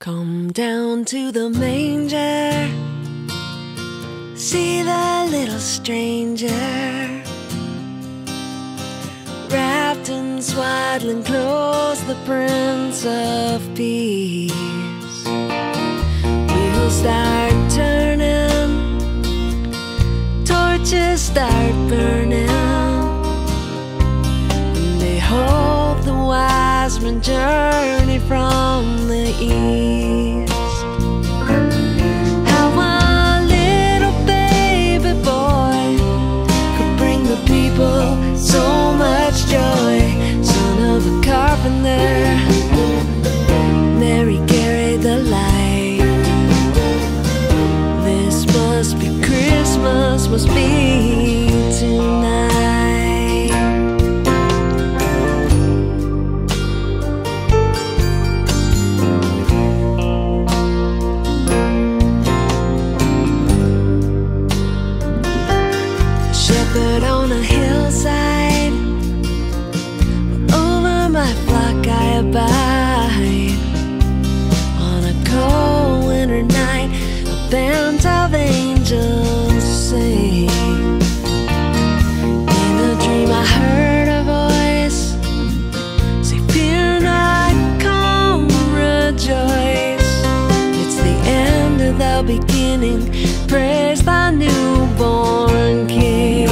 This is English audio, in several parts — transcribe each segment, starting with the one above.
Come down to the manger, see the little stranger, wrapped in swaddling clothes, the Prince of Peace. Wheels start turning, torches start burning, and behold, the wise men journey from the east. How a little baby boy could bring the people so much joy. Son of a carpenter, Mary carried the light. This must be Christmas, must be tonight. Shepherd on a hillside, over my flock I abide. On a cold winter night, a band of angels sing. In a dream I heard a voice say, "Fear not, come rejoice. It's the end of the beginning, praise the newborn King."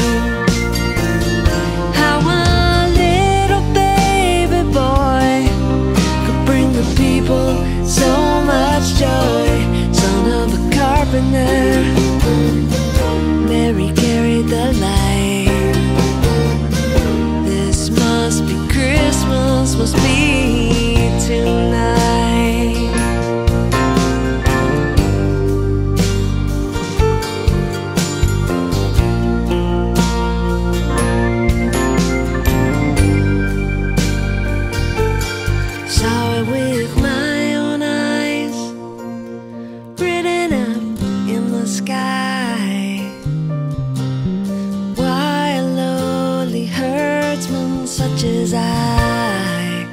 How a little baby boy could bring the people so much joy. Son of a carpenter, Mary carried the light. This must be Christmas, must be tonight. Saw it with my own eyes, written up in the sky. Why a lowly herdsman such as I?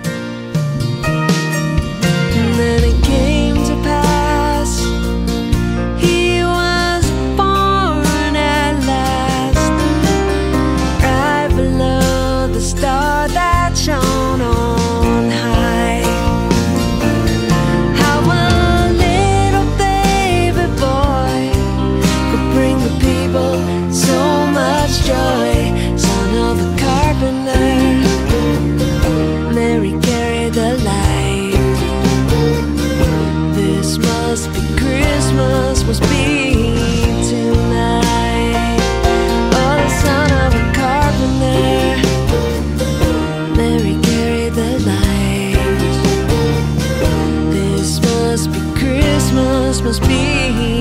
And then it came to pass, he was born at last, right below the star that shone on high. How a little baby boy could bring the people so much joy. Son of a carpenter, Mary carried the light. This must be Christmas, must be tonight. Oh, the son of a carpenter, Mary carried the light. This must be Christmas, must be